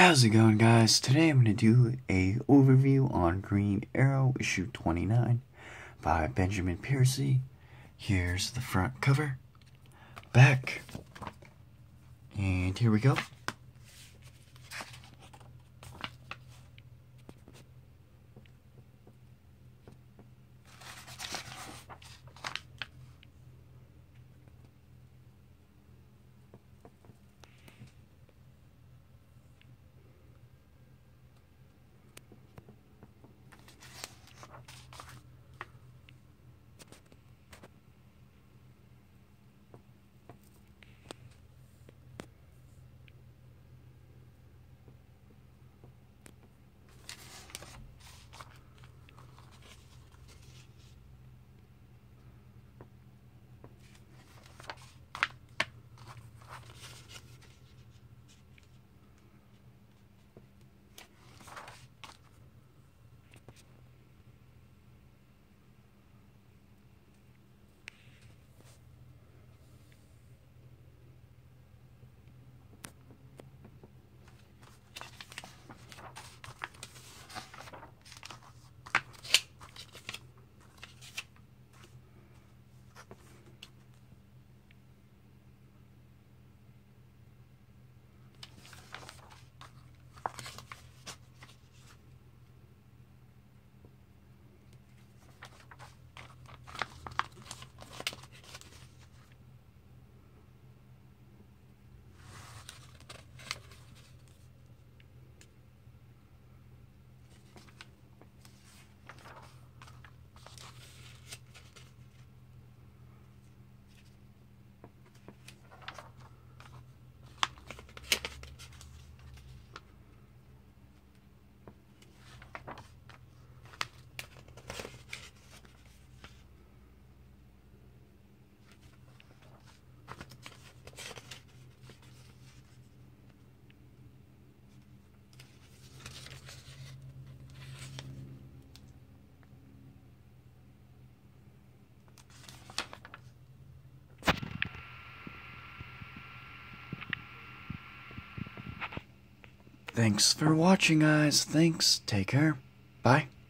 How's it going, guys? Today I'm going to do a overview on Green Arrow issue 29 by Benjamin Piercy. Here's the front cover, back, and here we go. Thanks for watching, guys. Thanks. Take care. Bye.